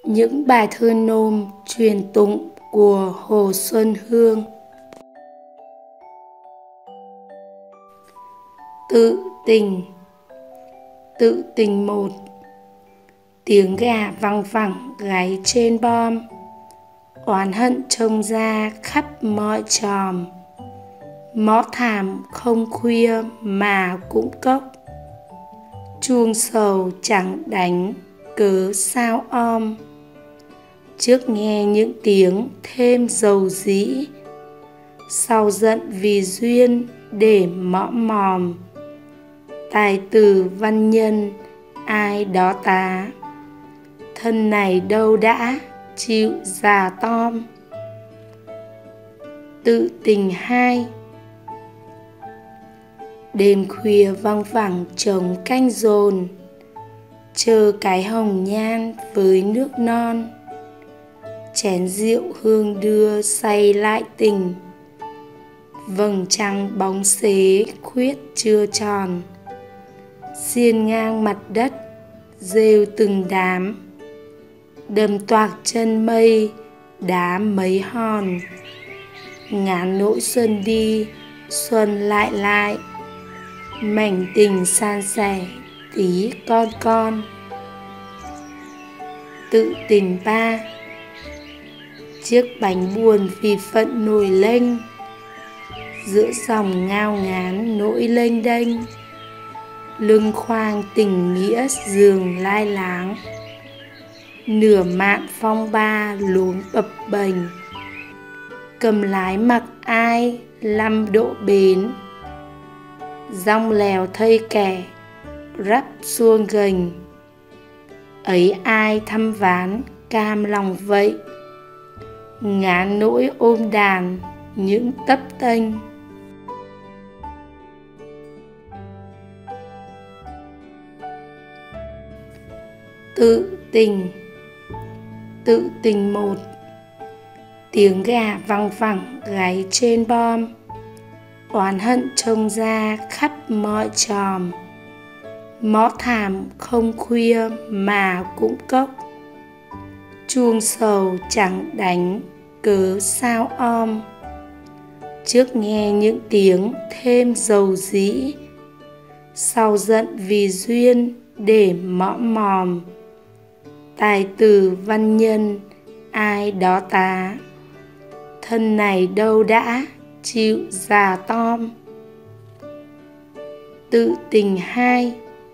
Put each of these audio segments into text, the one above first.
Những bài thơ nôm truyền tụng của Hồ Xuân Hương. Tự tình. Tự tình một. Tiếng gà văng vẳng gáy trên bom, oán hận trông ra khắp mọi tròm. Mõ thảm không khuya mà cũng cốc, chuông sầu chẳng đánh cớ sao om. Trước nghe những tiếng thêm dầu dĩ, sau giận vì duyên để mõm mòm. Tài tử văn nhân ai đó tá, thân này đâu đã chịu già tom. Tự tình hai. Đêm khuya văng vẳng trống canh dồn, chờ cái hồng nhan với nước non. Chén rượu hương đưa say lại tình, vầng trăng bóng xế khuyết chưa tròn. Xiên ngang mặt đất rêu từng đám, đầm toạc chân mây đá mấy hòn. Ngán nỗi xuân đi xuân lại lại, mảnh tình san sẻ tí con. Tự tình ba. Chiếc bánh buồn vì phận nổi lênh, giữa dòng ngao ngán nỗi lênh đênh. Lưng khoang tình nghĩa giường lai láng, nửa mạn phong ba luống bập bềnh. Cầm lái mặc ai 5 độ bến, dong lèo thây kẻ rắp xuông gềnh. Ấy ai thăm ván cam lòng vậy, ngán nỗi ôm đàn những tấp tênh. Tự tình. Tự tình một. Tiếng gà văng vẳng gáy trên bom, oán hận trông ra khắp mọi tròm. Mõ thảm không khuya mà cũng cốc, chuông sầu chẳng đánh cớ sao om. Trước nghe những tiếng thêm dầu dĩ, sau giận vì duyên để mõm mòm. Tài tử văn nhân ai đó tá, thân này đâu đã chịu già tom. Tự tình hai.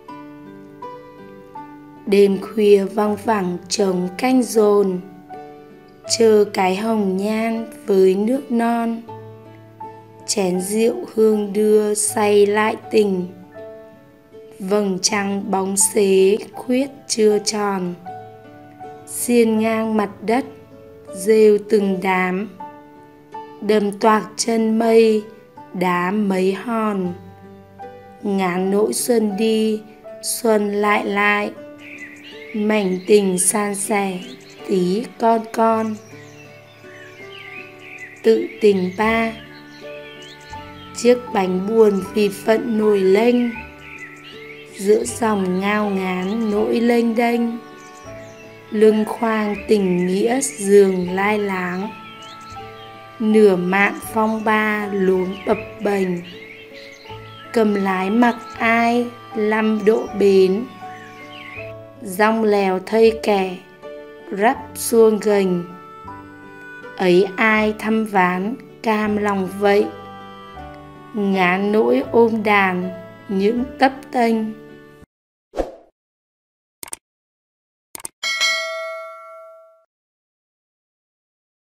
Đêm khuya văng vẳng trống canh dồn, chờ cái hồng nhan với nước non. Chén rượu hương đưa say lại tình, vầng trăng bóng xế khuyết chưa tròn. Xiên ngang mặt đất rêu từng đám, đầm toạc chân mây đá mấy hòn. Ngán nỗi xuân đi xuân lại lại, mảnh tình san sẻ tí con. Tự tình ba. Chiếc bánh buồn vì phận nổi lênh, giữa dòng ngao ngán nỗi lênh đênh. Lưng khoang tình nghĩa giường lai láng, nửa mạn phong ba luống bập bềnh. Cầm lái mặc ai 5 độ bến, dong lèo thây kẻ rắp xuông gềnh. Ấy ai thăm ván cam lòng vậy, ngán nỗi ôm đàn những tấp tênh.